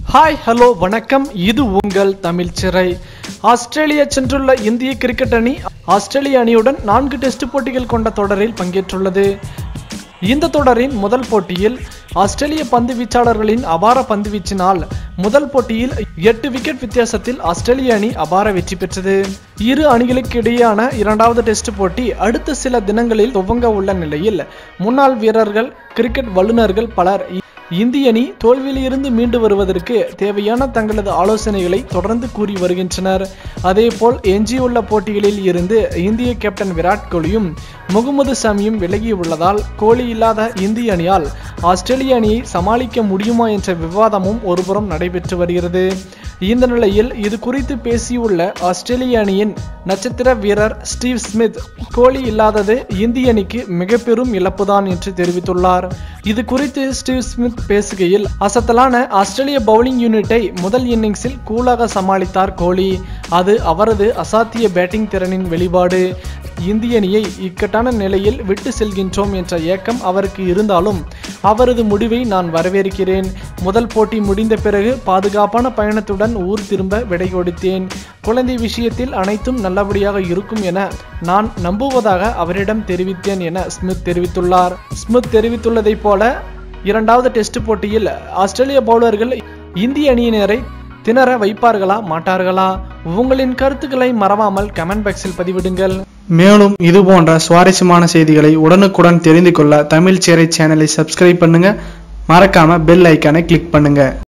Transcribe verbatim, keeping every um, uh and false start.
Hi hello வணக்கம். இது உங்கள் தமிழ் சிறை. ஆஸ்திரேலியா சென்றுள்ள இந்திய கிரிக்கெட் அணி ஆஸ்திரேலிய அணியுடன் நான்கு டெஸ்ட் போட்டிகள் கொண்ட தொடரில் பங்கேற்றுள்ளது. இந்த தொடரின் முதல் போட்டியில் ஆஸ்திரேலிய பந்து வீச்சாளர்களின் அபார பந்து வீச்சினால் முதல் போட்டியில் எட்டு விக்கெட் வித்தியாசத்தில் ஆஸ்திரேலிய அணி அபார வெற்றி பெற்றது. இரு அணிகளுக்கு இடையேயான இரண்டாவது டெஸ்ட் போட்டி அடுத்த சில தினங்களில் துவங்க உள்ள நிலையில் முன்னாள் வீரர்கள், கிரிக்கெட் வல்லுநர்கள் பலர் இந்திய அணி தோல்வியில் இருந்து மீண்டு வருவதற்கு தேவையான தங்களது ஆலோசனைகளை தொடர்ந்து கூறி வருகின்றனர். அதேபோல் எஞ்சியுள்ள போட்டிகளில் இருந்து இந்திய கேப்டன் விராட் கோலியும் முகமது ஷமியும் விலகியுள்ளதால் கோலி இல்லாத இந்திய அணியால் ஆஸ்திரேலிய அணியை சமாளிக்க முடியுமா என்ற விவாதமும் ஒருபுறம் நடைபெற்று வருகிறது. இந்த நிலையில் இது குறித்து பேசியுள்ள ஆஸ்திரேலிய அணியின் நட்சத்திர வீரர் ஸ்டீவ் ஸ்மித், கோலி இல்லாதது இந்திய அணிக்கு மிக பெரும் இழப்புதான் என்று தெரிவித்துள்ளார். இது குறித்து ஸ்டீவ் ஸ்மித் பேசுகையில், அசத்தலான ஆஸ்திரேலிய பவுலிங் யூனிட்டை முதல் இன்னிங்ஸில் கூலாக சமாளித்தார் கோலி. அது அவரது அசாத்திய பேட்டிங் திறனின் வெளிப்பாடு. இந்திய அணியை இக்கட்டான நிலையில் விட்டு செல்கின்றோம் என்ற ஏக்கம் அவருக்கு இருந்தாலும் அவரது முடிவை நான் வரவேற்கிறேன். முதல் போட்டி முடிந்த பிறகு பாதுகாப்பான பயணத்துடன் ஊர் திரும்ப விடை கொடுத்தேன். குழந்தை விஷயத்தில் அனைத்தும் நல்லபடியாக இருக்கும் என நான் நம்புவதாக அவரிடம் தெரிவித்தேன் என ஸ்மித் தெரிவித்துள்ளார். ஸ்மித் தெரிவித்துள்ளதை போல இரண்டாவது டெஸ்ட் போட்டியில் ஆஸ்திரேலிய பவுலர்கள் இந்திய அணியினரை திணற வைப்பார்களா மாட்டார்களா? உங்களின் கருத்துக்களை மறவாமல் கமெண்ட் பாக்ஸில் பதிவிடுங்கள். மேலும் இது போன்ற சுவாரஸ்யமான செய்திகளை உடனுக்குடன் தெரிந்து கொள்ள தமிழ் சிறை சேனலை சப்ஸ்கிரைப் பண்ணுங்க. மறக்காம பெல் ஐக்கானை கிளிக் பண்ணுங்க.